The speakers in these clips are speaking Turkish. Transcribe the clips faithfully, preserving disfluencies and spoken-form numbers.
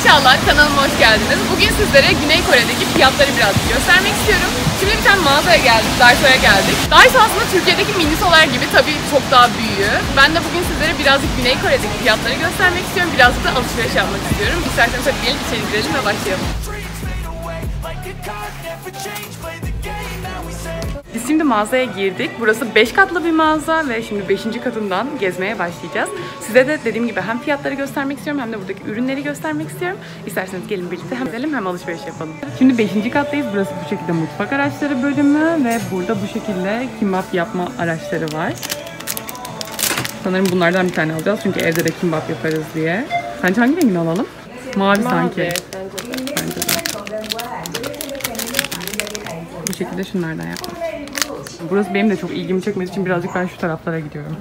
İnşallah kanalıma hoş geldiniz. Bugün sizlere Güney Kore'deki fiyatları birazcık göstermek istiyorum. Şimdi bir tane mağazaya geldik, Daiso'ya geldik. Daiso aslında Türkiye'deki Minisolar gibi tabii çok daha büyüğü. Ben de bugün sizlere birazcık Güney Kore'deki fiyatları göstermek istiyorum. Birazcık da alışveriş yapmak istiyorum. İsterseniz hadi gelin içeri girelim ve başlayalım. Biz şimdi mağazaya girdik. Burası beş katlı bir mağaza ve şimdi beşinci katından gezmeye başlayacağız. Size de dediğim gibi hem fiyatları göstermek istiyorum hem de buradaki ürünleri göstermek istiyorum. İsterseniz gelin birlikte hem gidelim hem alışveriş yapalım. Şimdi beşinci kattayız. Burası bu şekilde mutfak araçları bölümü ve burada bu şekilde kimbap yapma araçları var. Sanırım bunlardan bir tane alacağız çünkü evde de kimbap yaparız diye. Sence hangi rengini alalım? Mavi, Mavi sanki. Bence de. Bence de. Bu şekilde şunlardan yapmak. Burası benim de çok ilgimi çekmediği için birazcık ben şu taraflara gidiyorum.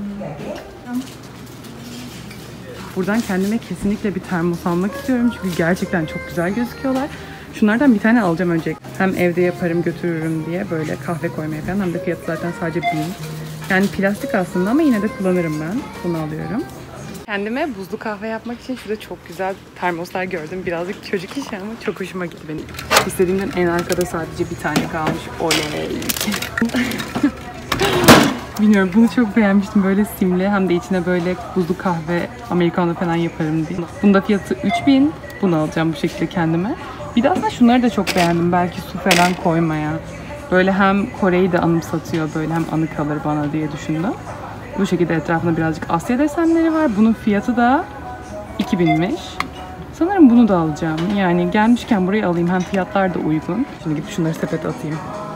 Buradan kendime kesinlikle bir termos almak istiyorum çünkü gerçekten çok güzel gözüküyorlar. Şunlardan bir tane alacağım önce. Hem evde yaparım götürürüm diye böyle kahve koymaya falan, hem de fiyatı zaten sadece bin. Yani plastik aslında ama yine de kullanırım ben. Bunu alıyorum. Kendime buzlu kahve yapmak için şurada çok güzel termoslar gördüm. Birazcık çocuk işi ama çok hoşuma gitti benim. İstediğimden en arkada sadece bir tane kalmış. Oley! Bilmiyorum, bunu çok beğenmiştim. Böyle simli, hem de içine böyle buzlu kahve, americano falan yaparım diye. Bunda fiyatı üç bin. Bunu alacağım bu şekilde kendime. Bir de aslında şunları da çok beğendim. Belki su falan koymaya. Böyle hem Kore'yi de anımsatıyor, böyle hem anı kalır bana diye düşündüm. Bu şekilde etrafında birazcık Asya desenleri var. Bunun fiyatı da iki binmiş. Sanırım bunu da alacağım. Yani gelmişken burayı alayım. Hem fiyatlar da uygun. Şimdi gidip şunları sepete atayım.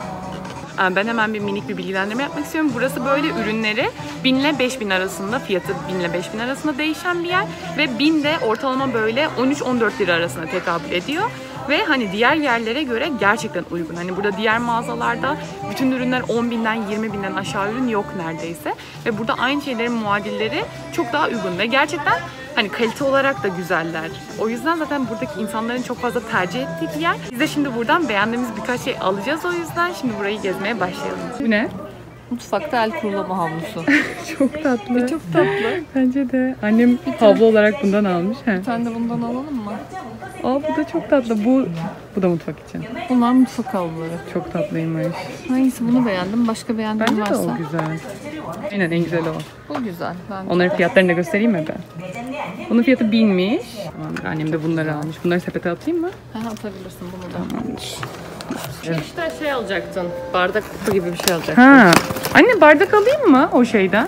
Ben hemen bir minik bir bilgilendirme yapmak istiyorum. Burası böyle ürünleri bin ile beş bin arasında, fiyatı bin ile beş bin arasında değişen bir yer. Ve bin de ortalama böyle on üç on dört lira arasında tekabül ediyor. Ve hani diğer yerlere göre gerçekten uygun. Hani burada diğer mağazalarda bütün ürünler on binden yirmi binden aşağı ürün yok neredeyse. Ve burada aynı şeylerin muadilleri çok daha uygun ve gerçekten hani kalite olarak da güzeller. O yüzden zaten buradaki insanların çok fazla tercih ettiği bir yer. Biz de şimdi buradan beğendiğimiz birkaç şey alacağız o yüzden. Şimdi burayı gezmeye başlayalım. Bu ne? Mutfakta el kurulama havlusu. Çok tatlı. Çok tatlı. Bence de. Annem havlu olarak bundan almış. He. Bir tane de bundan alalım mı? Aa, bu da çok tatlı. Bu bu da mutfak için. Bunlar mutfak havluları. Çok tatlıymış. Hangisi, bunu beğendim. Başka beğendiğin Bence varsa. de o güzel. Aynen, en güzeli o. Bu güzel. Bence. Onların fiyatlarını da göstereyim mi ben? Bunun fiyatı binmiş. Tamam, annem de bunları almış. Bunları sepete atayım mı? Ha, atabilirsin bunu da. Tamamdır. Evet. İşte şey alacaktın. Bardak kutu gibi bir şey alacaktın. Ha. Anne, bardak alayım mı o şeyden?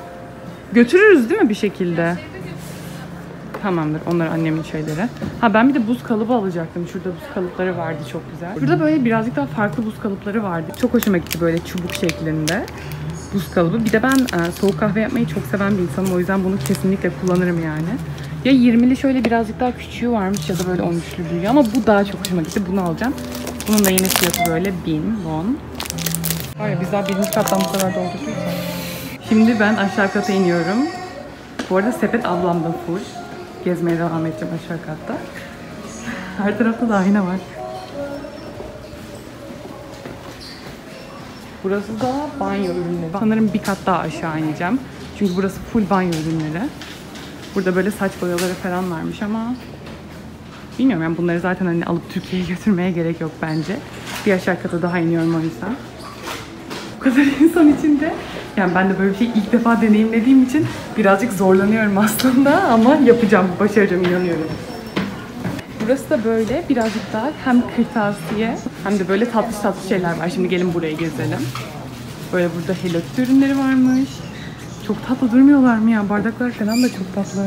Götürürüz değil mi bir şekilde? Tamamdır. Onlar annemin şeyleri. Ha, ben bir de buz kalıbı alacaktım. Şurada buz kalıpları vardı, çok güzel. Burada böyle birazcık daha farklı buz kalıpları vardı. Çok hoşuma gitti, böyle çubuk şeklinde buz kalıbı. Bir de ben e, soğuk kahve yapmayı çok seven bir insanım. O yüzden bunu kesinlikle kullanırım yani. Ya yirmili şöyle birazcık daha küçüğü varmış ya da böyle on üçlü büyüğü. Ama bu daha çok hoşuma gitti. Bunu alacağım. Bunun da yine fiyatı böyle bin won. Var ya, biz daha birinci kattan bu kadar doldurduysa. Şimdi ben aşağı kata iniyorum. Bu arada sepet ablamda full. Gezmeye devam edeceğim aşağı katta. Her tarafta da ayna var. Burası da banyo ürünleri. Sanırım bir kat daha aşağı ineceğim. Çünkü burası full banyo ürünleri. Burada böyle saç boyaları falan varmış ama bilmiyorum, yani bunları zaten hani alıp Türkiye'ye götürmeye gerek yok bence. Bir aşağı kata daha iniyorum o yüzden. Bu kadar insan içinde. Yani ben de böyle bir şey ilk defa deneyimlediğim için birazcık zorlanıyorum aslında ama yapacağım, başaracağım, inanıyorum. Burası da böyle birazcık daha hem kırtasiye hem de böyle tatlı tatlı şeyler var. Şimdi gelin buraya gezelim. Böyle burada Hello Kitty ürünleri varmış. Çok tatlı durmuyorlar mı ya? Bardaklar falan da çok tatlı.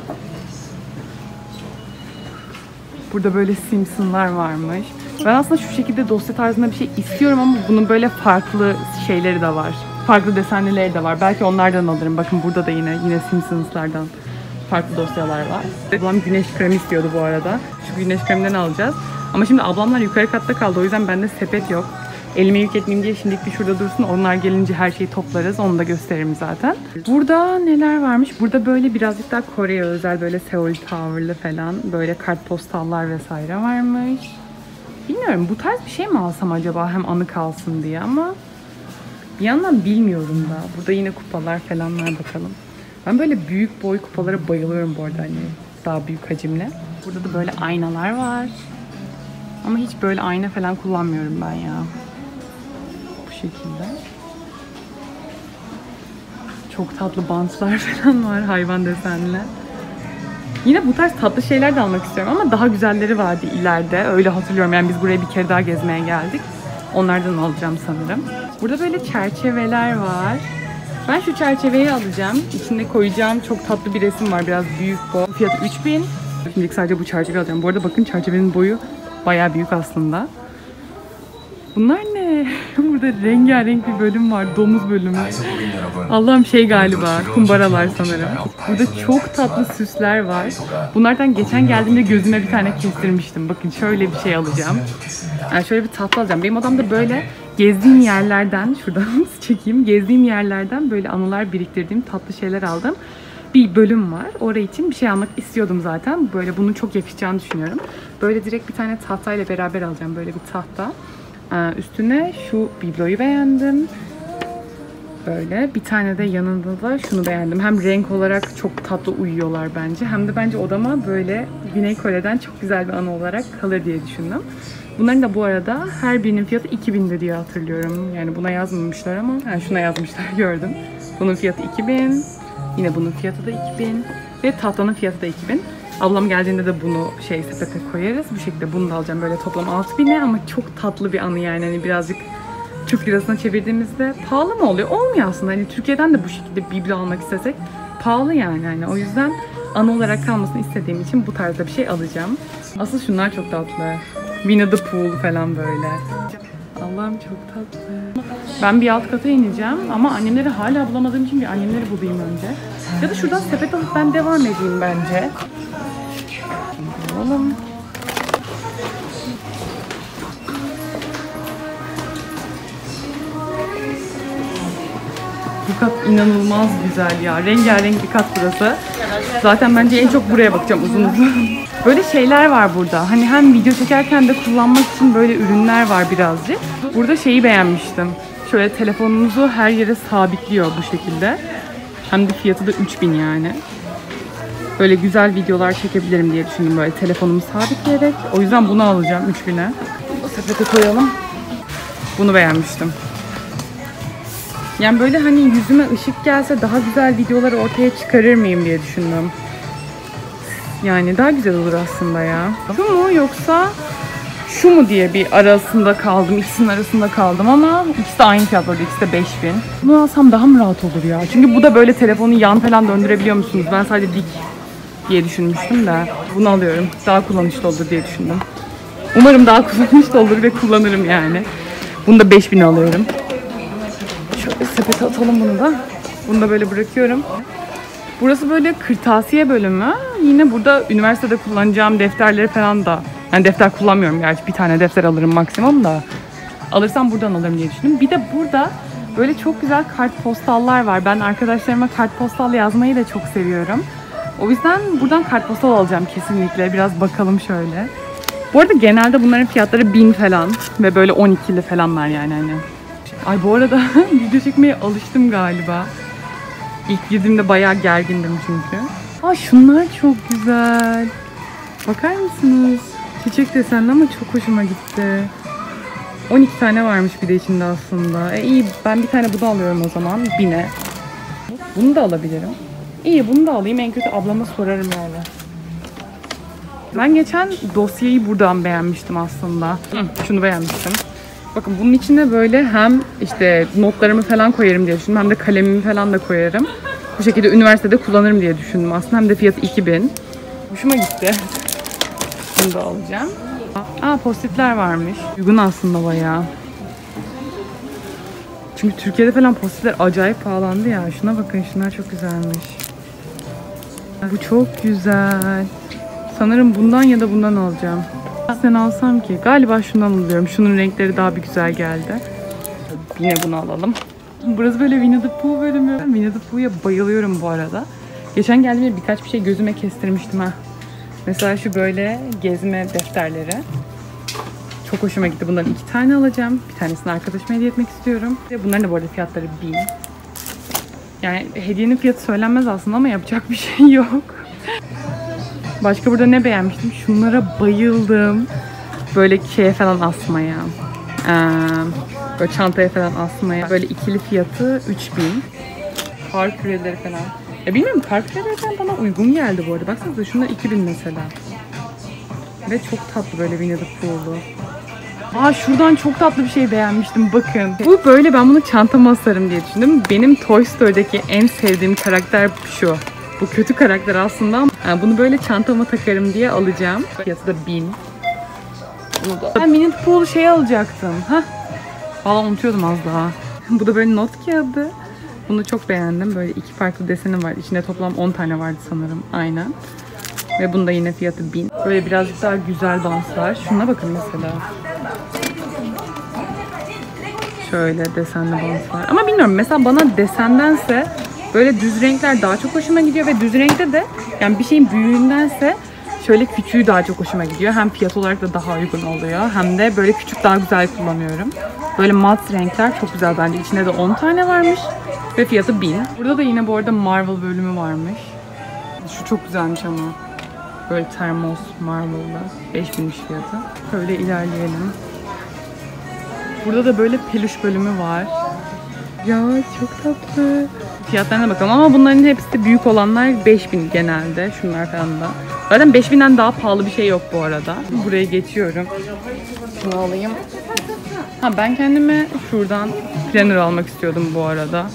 Burada böyle Simpsonlar varmış. Ben aslında şu şekilde dosya tarzında bir şey istiyorum ama bunun böyle farklı şeyleri de var. Farklı desenlileri de var. Belki onlardan alırım. Bakın burada da yine yine Simpsons'lardan farklı dosyalar var. Ablam güneş kremi istiyordu bu arada. Şu güneş kreminden alacağız. Ama şimdi ablamlar yukarı katta kaldı. O yüzden bende sepet yok. Elime yük etmeyeyim diye şimdilik bir şurada dursun. Onlar gelince her şeyi toplarız. Onu da gösteririm zaten. Burada neler varmış? Burada böyle birazcık daha Kore'ye özel böyle Seoul Tower'lı falan böyle kartpostallar vesaire varmış. Bilmiyorum, bu tarz bir şey mi alsam acaba, hem anı kalsın diye, ama bir yandan bilmiyorum da. Burada yine kupalar falan var, bakalım. Ben böyle büyük boy kupalara bayılıyorum bu arada, hani daha büyük hacimle. Burada da böyle aynalar var. Ama hiç böyle ayna falan kullanmıyorum ben ya. Bu şekilde. Çok tatlı bantlar falan var hayvan desenli. Yine bu tarz tatlı şeyler de almak istiyorum ama daha güzelleri vardı ileride. Öyle hatırlıyorum. Yani biz buraya bir kere daha gezmeye geldik. Onlardan alacağım sanırım. Burada böyle çerçeveler var. Ben şu çerçeveyi alacağım. İçinde koyacağım çok tatlı bir resim var. Biraz büyük bu. Fiyatı üç bin. Şimdilik sadece bu çerçeveyi alacağım. Bu arada bakın çerçevenin boyu bayağı büyük aslında. Bunlar ne? Burada rengarenk bir bölüm var. Domuz bölümü. Allah'ım şey galiba. Kumbaralar sanırım. Burada çok tatlı süsler var. Bunlardan geçen geldiğimde gözüme bir tane kestirmiştim. Bakın şöyle bir şey alacağım. Yani şöyle bir tatlı alacağım. Benim odamda böyle gezdiğim yerlerden, şuradan çekeyim. Gezdiğim yerlerden böyle anılar biriktirdiğim tatlı şeyler aldım. Bir bölüm var. Oraya için bir şey almak istiyordum zaten. Böyle bunun çok yakışacağını düşünüyorum. Böyle direkt bir tane tahtayla beraber alacağım. Böyle bir tahta. Üstüne şu bibloyu beğendim. Böyle bir tane de yanında da şunu beğendim. Hem renk olarak çok tatlı uyuyorlar bence. Hem de bence odama böyle Güney Kore'den çok güzel bir anı olarak kalır diye düşündüm. Bunların da bu arada her birinin fiyatı iki bindi diye hatırlıyorum. Yani buna yazmamışlar ama yani şuna yazmışlar gördüm. Bunun fiyatı iki bin. Yine bunun fiyatı da iki bin. Ve tahtanın fiyatı da iki bin. Ablam geldiğinde de bunu şey sepete koyarız. Bu şekilde bunu da alacağım. Böyle toplam altı bine ama çok tatlı bir anı yani. Hani birazcık Türk lirasına çevirdiğimizde pahalı mı oluyor? Olmuyor aslında. Hani Türkiye'den de bu şekilde biblo almak istesek pahalı yani. Hani o yüzden anı olarak kalmasını istediğim için bu tarzda bir şey alacağım. Asıl şunlar çok tatlı. Winnie the Pooh falan böyle. Allah'ım çok tatlı. Ben bir alt kata ineceğim ama annemleri hala bulamadığım için bir annemleri bulayım önce. Ya da şuradan sepet alıp ben devam edeyim bence. Alalım. Bu kat inanılmaz güzel ya. Rengarenk bir kat burası. Zaten bence en çok buraya bakacağım uzun uzun. Böyle şeyler var burada. Hani hem video çekerken de kullanmak için böyle ürünler var birazcık. Burada şeyi beğenmiştim. Şöyle telefonunuzu her yere sabitliyor bu şekilde. Hem de fiyatı da üç bin yani. Böyle güzel videolar çekebilirim diye düşündüm böyle telefonumu sabitleyerek. O yüzden bunu alacağım üç bine. Sepete koyalım. Bunu beğenmiştim. Yani böyle hani yüzüme ışık gelse daha güzel videoları ortaya çıkarır mıyım diye düşündüm. Yani daha güzel olur aslında ya. Şu mu yoksa şu mu diye bir arasında kaldım. İkisinin arasında kaldım ama ikisi de aynı fiyatlarda. İkisi de beş bin. Bunu alsam daha mı rahat olur ya? Çünkü bu da böyle telefonu yan falan döndürebiliyor musunuz? Ben sadece dik diye düşünmüştüm de. Bunu alıyorum. Daha kullanışlı olur diye düşündüm. Umarım daha kullanışlı olur ve kullanırım yani. Bunu da beş bin alıyorum. Şöyle sepete atalım bunu da. Bunu da böyle bırakıyorum. Burası böyle kırtasiye bölümü. Yine burada üniversitede kullanacağım defterleri falan da. Yani defter kullanmıyorum gerçi. Bir tane defter alırım maksimum da. Alırsam buradan alırım diye düşündüm. Bir de burada böyle çok güzel kartpostallar var. Ben arkadaşlarıma kartpostal yazmayı da çok seviyorum. O yüzden buradan kartpostal alacağım kesinlikle. Biraz bakalım şöyle. Bu arada genelde bunların fiyatları bin falan. Ve böyle on ikili falanlar yani hani. Ay bu arada video çekmeye alıştım galiba. İlk girdiğimde bayağı gergindim çünkü. Aa şunlar çok güzel. Bakar mısınız? Çiçek desenli ama çok hoşuma gitti. on iki tane varmış bir de içinde aslında. E iyi ben bir tane bunu alıyorum o zaman. Bine. Bunu da alabilirim. İyi bunu da alayım. En kötü ablama sorarım yani. Ben geçen dosyayı buradan beğenmiştim aslında. Hı, şunu beğenmiştim. Bakın bunun içine böyle hem işte notlarımı falan koyarım diye düşündüm. Hem de kalemimi falan da koyarım. Bu şekilde üniversitede kullanırım diye düşündüm aslında. Hem de fiyatı iki bin. Hoşuma gitti. Bunu da alacağım. Aa postitler varmış. Uygun aslında bayağı. Çünkü Türkiye'de falan postitler acayip pahalandı ya. Şuna bakın şunlar çok güzelmiş. Bu çok güzel. Sanırım bundan ya da bundan alacağım. Sen alsam ki. Galiba şundan alıyorum. Şunun renkleri daha bir güzel geldi. Yine bunu alalım. Burası böyle Winnie the Pooh bölümü. Winnie the Pooh'ya bayılıyorum bu arada. Geçen geldiğimde birkaç bir şey gözüme kestirmiştim ha. Mesela şu böyle gezme defterleri. Çok hoşuma gitti. Bundan iki tane alacağım. Bir tanesini arkadaşıma hediye etmek istiyorum. Bunların da bu arada fiyatları bin. Yani hediyenin fiyatı söylenmez aslında ama yapacak bir şey yok. Başka burada ne beğenmiştim? Şunlara bayıldım. Böyle şeye falan asmaya. Ee, böyle çantaya falan asmaya. Böyle ikili fiyatı üç bin. Kar küreleri falan. Ya bilmiyorum, kar küreleri falan bana uygun geldi bu arada. Baksanıza şunlar iki bin mesela. Ve çok tatlı böyle Winnie the Pooh'lu. Aa, şuradan çok tatlı bir şey beğenmiştim, bakın. Bu böyle, ben bunu çantama asarım diye düşündüm. Benim Toy Story'deki en sevdiğim karakter şu. Bu kötü karakter aslında. Yani bunu böyle çantama takarım diye alacağım. Fiyatı da bin. Bunu da. Ben Winnie the Pooh'lu şey alacaktım. Hah. Valla unutuyordum az daha. Bu da böyle not kağıdı. Bunu çok beğendim. Böyle iki farklı deseni var. İçinde toplam on tane vardı sanırım. Aynen. Ve bunda yine fiyatı bin. Böyle birazcık daha güzel danslar. Şuna bakın mesela. Şöyle desenli danslar. Ama bilmiyorum, mesela bana desendense böyle düz renkler daha çok hoşuma gidiyor ve düz renkte de yani bir şeyin büyüğündense şöyle küçüğü daha çok hoşuma gidiyor. Hem fiyat olarak da daha uygun oluyor. Hem de böyle küçük daha güzel kullanıyorum. Böyle mat renkler çok güzel bence. İçinde de on tane varmış ve fiyatı bin. Burada da yine bu arada Marvel bölümü varmış. Şu çok güzelmiş ama. Böyle termos Marvel'da. beş binmiş fiyatı. Şöyle ilerleyelim. Burada da böyle peluş bölümü var. Ya çok tatlı. Fiyatlarına bakalım ama bunların hepsi büyük olanlar beş bin genelde. Şunlar falan da. Zaten beş binden daha pahalı bir şey yok bu arada. Buraya geçiyorum. Şunu alayım. Ha, ben kendime şuradan planner almak istiyordum bu arada.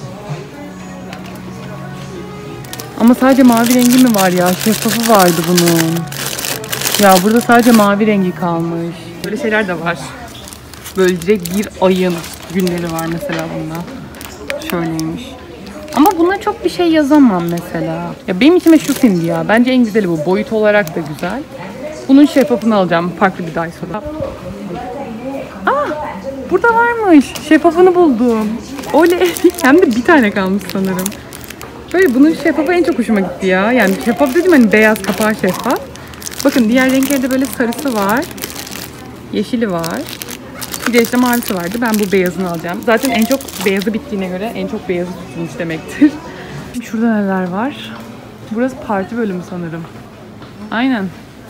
Ama sadece mavi rengi mi var ya? Şeffafı vardı bunun. Ya burada sadece mavi rengi kalmış. Böyle şeyler de var. Böyle direkt bir ayın günleri var mesela bunda. Şöyleymiş. Ama buna çok bir şey yazamam mesela. Ya benim içime şu sindi ya. Bence en güzeli bu. Boyut olarak da güzel. Bunun şeffafını alacağım. Farklı bir Daiso'da. Aa! Burada varmış. Şeffafını buldum. Oley! Hem de bir tane kalmış sanırım. Böyle bunun şeffafı en çok hoşuma gitti ya. Yani şeffaf dedim, hani beyaz kapağı şeffaf. Bakın diğer renklerde böyle sarısı var. Yeşili var. Bir de işte mavisi vardı. Ben bu beyazını alacağım. Zaten en çok beyazı bittiğine göre en çok beyazı tutulmuş demektir. Şurada neler var? Burası parti bölümü sanırım. Aynen.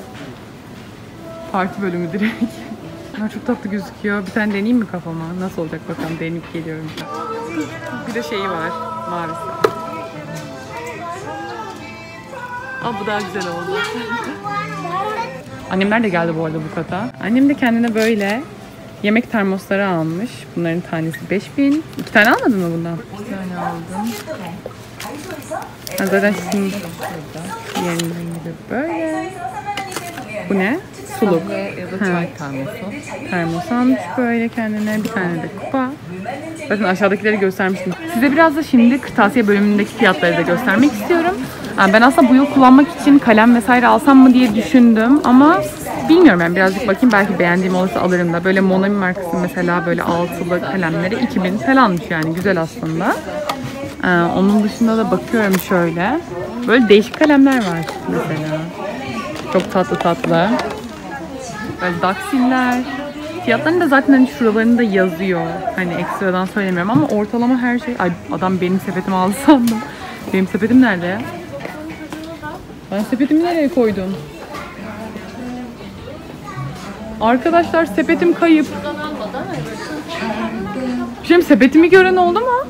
Parti bölümü direkt. Ya çok tatlı gözüküyor. Bir tane deneyeyim mi kafama? Nasıl olacak bakalım. Deneyip geliyorum. Bir de şeyi var. Mavisi. Aa, bu daha güzel oldu. Annemler de geldi bu arada bu kata. Annem de kendine böyle yemek termosları almış. Bunların tanesi beş bin. İki tane almadın mı bundan? İki tane aldım. Ha, zaten şimdi yerinin gibi böyle. Bu ne? Suluk. Ya da çay termosu. Termos almış böyle kendine. Bir tane de kupa. Zaten aşağıdakileri göstermiştim. Size biraz da şimdi kırtasiye bölümündeki fiyatları da göstermek istiyorum. Yani ben aslında bu yıl kullanmak için kalem vesaire alsam mı diye düşündüm ama bilmiyorum, yani birazcık bakayım, belki beğendiğim olursa alırım da. Böyle Monami markası mesela böyle altılı kalemleri iki bin falanmış, yani güzel aslında. Ee, onun dışında da bakıyorum şöyle. Böyle değişik kalemler var mesela. Çok tatlı tatlı. Böyle daksiller. Fiyatlarını da zaten hani şuralarında yazıyor. Hani ekstradan söylemiyorum ama ortalama her şey... Ay, adam benim sepetimi aldı sandım. Benim sepetim nerede ya? Ben sepetimi nereye koydum? Arkadaşlar sepetim kayıp. Şimdi sepetimi gören oldu mu?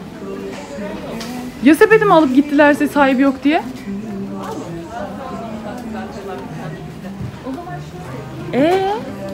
Ya sepetimi alıp gittilerse sahibi yok diye? Eee?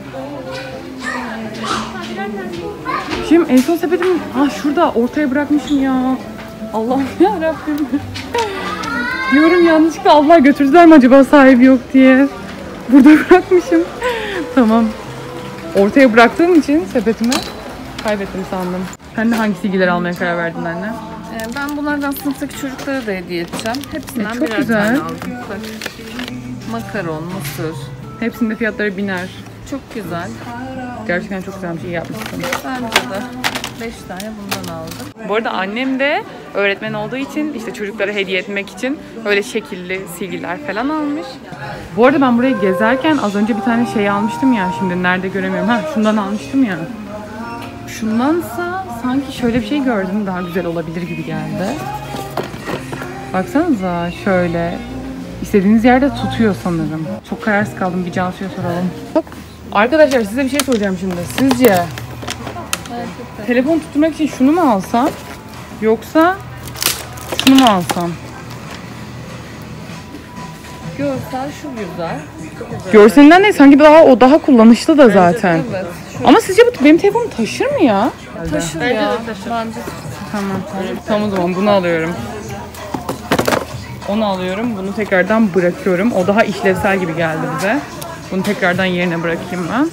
Şimdi en son sepetim... Ah, şurada ortaya bırakmışım ya. Allah'ım yarabbim. Diyorum yanlışlıkla Allah götürdüler mi acaba sahibi yok diye. Burada bırakmışım. Tamam. Ortaya bıraktığım için sepetimi kaybettim sandım. Sen de hangi silgileri almaya karar verdin anne? Ee, ben bunlardan sınıftaki çocuklara da hediye edeceğim. Hepsinden E, çok birer güzel. tane aldım. Bak. Makaron, mısır. Hepsinde fiyatları biner. Çok güzel. Gerçekten çok güzel bir şey yapmışsın. Bence de beş tane bundan aldım. Bu arada annem de öğretmen olduğu için işte çocuklara hediye etmek için öyle şekilli silgiler falan almış. Bu arada ben buraya gezerken az önce bir tane şey almıştım ya, şimdi nerede göremiyorum. Ha, şundan almıştım ya. Şundansa sanki şöyle bir şey gördüm, daha güzel olabilir gibi geldi. Baksanıza şöyle İstediğiniz yerde tutuyor sanırım. Çok kararsız kaldım. Bir Cansu'ya soralım. Hop. Arkadaşlar size bir şey soracağım şimdi. Sizce telefon tutturmak için şunu mu alsam? Yoksa şunu mu alsam? Görsel şu güzel. Görselinden değil, sanki daha o daha kullanışlı da zaten. Evet. Ama sizce bu benim telefonum taşır mı ya? Taşır ya. Bence Tamam tamam. Tamam o zaman bunu alıyorum. Onu alıyorum. Bunu tekrardan bırakıyorum. O daha işlevsel gibi geldi bize. Bunu tekrardan yerine bırakayım ben.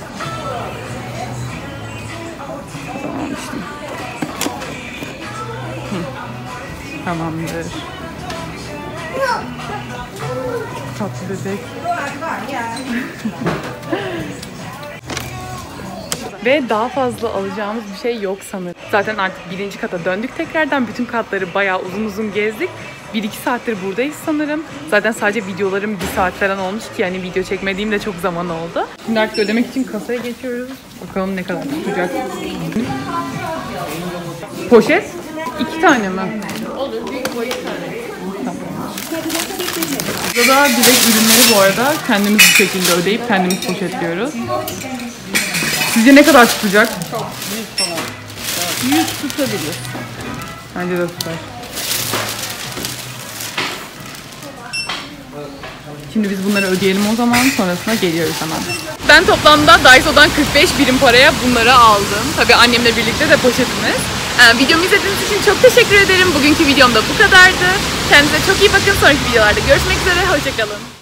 Tamam işte. Hı. Tamamdır. Tatlı bebek. Ve daha fazla alacağımız bir şey yok sanırım. Zaten artık birinci kata döndük tekrardan. Bütün katları bayağı uzun uzun gezdik. bir iki saattir buradayız sanırım. Zaten sadece videolarım bir saat falan olmuş ki yani video çekmediğim de çok zaman oldu. Şimdi artık ödemek için kasaya geçiyoruz. Bakalım ne kadar tutacak. Poşet? İki tane mi? olur. Büyük boy iki tane. Burada da direkt ürünleri bu arada kendimiz bu şekilde ödeyip kendimiz poşetliyoruz. Sizce ne kadar tutacak? Çok büyük falan. yüz tutabilir. Bence de tutar. Şimdi biz bunları ödeyelim o zaman, sonrasında geliyoruz hemen. Ben toplamda Daiso'dan kırk beş birim paraya bunları aldım. Tabii annemle birlikte de poşetimiz. Ee, videomu izlediğiniz için çok teşekkür ederim. Bugünkü videom da bu kadardı. Kendinize çok iyi bakın. Sonraki videolarda görüşmek üzere. Hoşçakalın.